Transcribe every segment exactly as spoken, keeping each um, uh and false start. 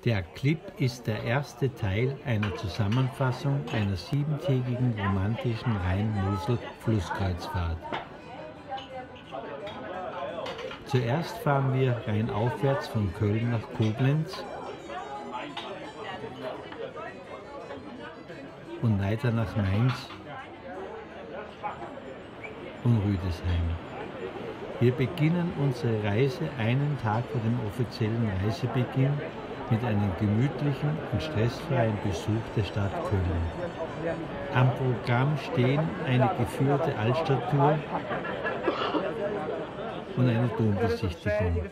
Der Clip ist der erste Teil einer Zusammenfassung einer siebentägigen romantischen Rhein-Mosel-Flusskreuzfahrt. Zuerst fahren wir rheinaufwärts von Köln nach Koblenz und weiter nach Mainz und Rüdesheim. Wir beginnen unsere Reise einen Tag vor dem offiziellen Reisebeginn mit einem gemütlichen und stressfreien Besuch der Stadt Köln. Am Programm stehen eine geführte Altstadttour und eine Dombesichtigung.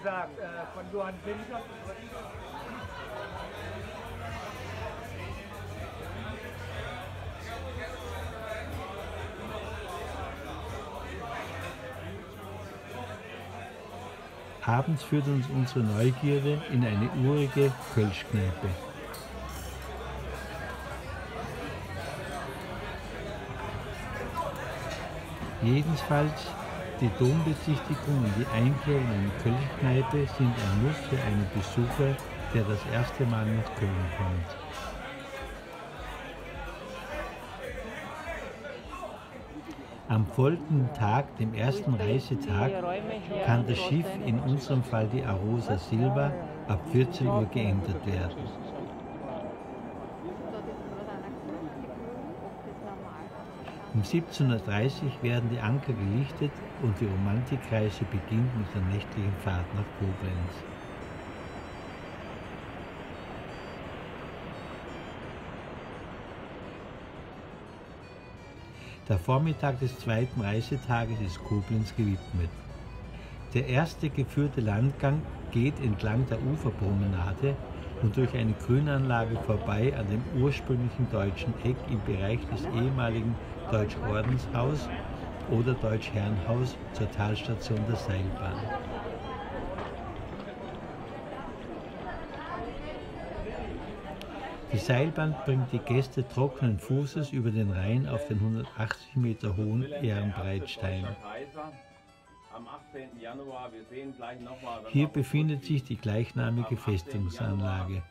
Abends führt uns unsere Neugierde in eine urige Kölschkneipe. Jedenfalls die Dombesichtigung und die Einkehr in eine Kölschkneipe sind ein Muss für einen Besucher, der das erste Mal nach Köln kommt. Am folgenden Tag, dem ersten Reisetag, kann das Schiff, in unserem Fall die Arosa Silva, ab vierzehn Uhr geändert werden. Um siebzehn Uhr dreißig werden die Anker gelichtet und die Romantikreise beginnt mit der nächtlichen Fahrt nach Koblenz. Der Vormittag des zweiten Reisetages ist Koblenz gewidmet. Der erste geführte Landgang geht entlang der Uferpromenade und durch eine Grünanlage vorbei an dem ursprünglichen deutschen Eck im Bereich des ehemaligen Deutschordenshaus oder Deutschherrenhaus zur Talstation der Seilbahn. Die Seilbahn bringt die Gäste trockenen Fußes über den Rhein auf den hundertachtzig Meter hohen Ehrenbreitstein. Hier befindet sich die gleichnamige Festungsanlage.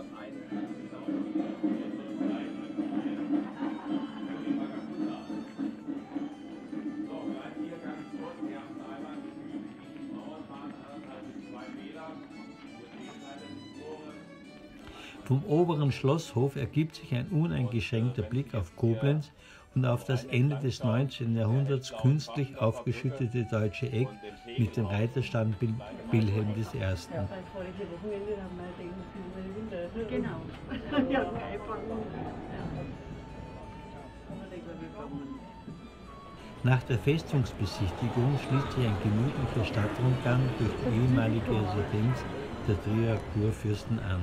Vom oberen Schlosshof ergibt sich ein uneingeschränkter Blick auf Koblenz und auf das Ende des neunzehnten Jahrhunderts künstlich aufgeschüttete deutsche Eck mit dem Reiterstandbild Wilhelm der Erste. Nach der Festungsbesichtigung schließt sich ein gemütlicher Stadtrundgang durch die ehemalige Residenz der Trierer Kurfürsten an.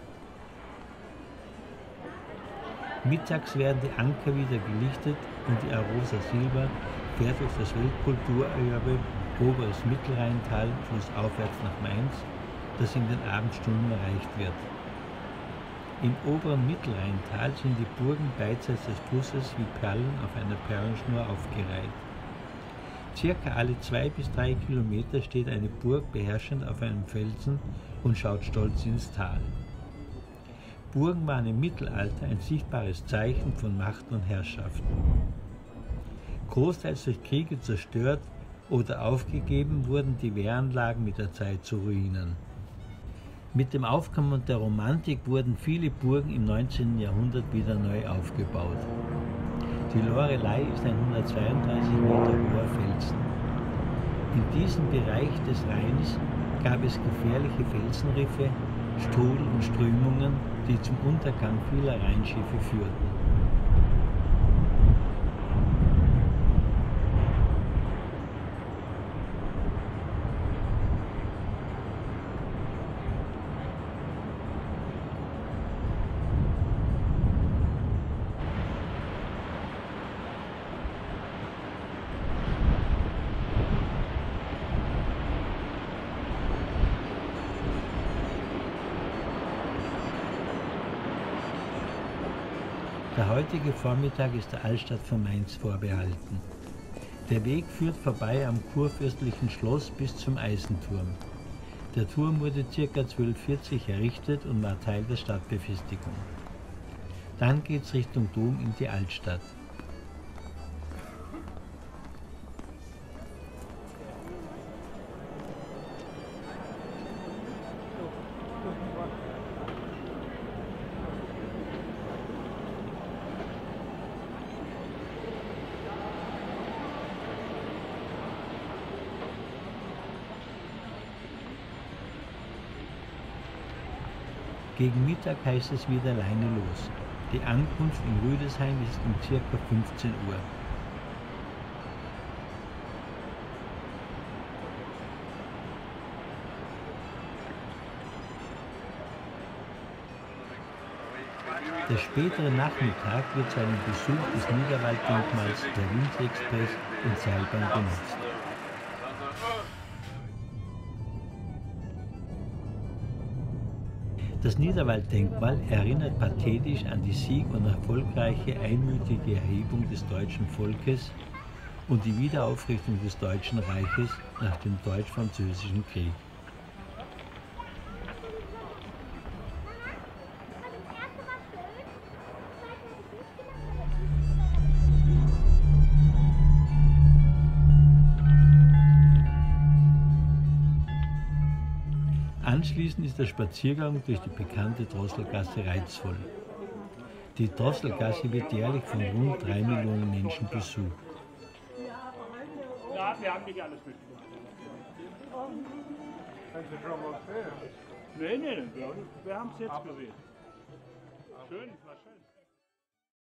Mittags werden die Anker wieder gelichtet und die Arosa Silva fährt durch das Weltkulturerbe Oberes Mittelrheintal flussaufwärts nach Mainz, das in den Abendstunden erreicht wird. Im oberen Mittelrheintal sind die Burgen beidseits des Flusses wie Perlen auf einer Perlenschnur aufgereiht. Circa alle zwei bis drei Kilometer steht eine Burg beherrschend auf einem Felsen und schaut stolz ins Tal. Burgen waren im Mittelalter ein sichtbares Zeichen von Macht und Herrschaft. Großteils durch Kriege zerstört oder aufgegeben, wurden die Wehranlagen mit der Zeit zu Ruinen. Mit dem Aufkommen der Romantik wurden viele Burgen im neunzehnten Jahrhundert wieder neu aufgebaut. Die Loreley ist ein hundertzweiunddreißig Meter hoher Felsen. In diesem Bereich des Rheins gab es gefährliche Felsenriffe, Strudel und Strömungen, die zum Untergang vieler Rheinschiffe führten. Der heutige Vormittag ist der Altstadt von Mainz vorbehalten. Der Weg führt vorbei am kurfürstlichen Schloss bis zum Eisenturm. Der Turm wurde ca. zwölfhundertvierzig errichtet und war Teil der Stadtbefestigung. Dann geht es Richtung Dom in die Altstadt. Gegen Mittag heißt es wieder alleine los. Die Ankunft in Rüdesheim ist um ca. fünfzehn Uhr. Der spätere Nachmittag wird zu einem Besuch des Niederwalddenkmals der Winzexpress und Seilbahn genutzt. Das Niederwalddenkmal erinnert pathetisch an die sieg- und erfolgreiche einmütige Erhebung des deutschen Volkes und die Wiederaufrichtung des Deutschen Reiches nach dem Deutsch-Französischen Krieg. Anschließend ist der Spaziergang durch die bekannte Drosselgasse reizvoll. Die Drosselgasse wird jährlich von rund drei Millionen Menschen besucht. Ja, wir haben nicht alles mitgemacht. Nein, nein, wir haben es jetzt gesehen. Schön, war schön.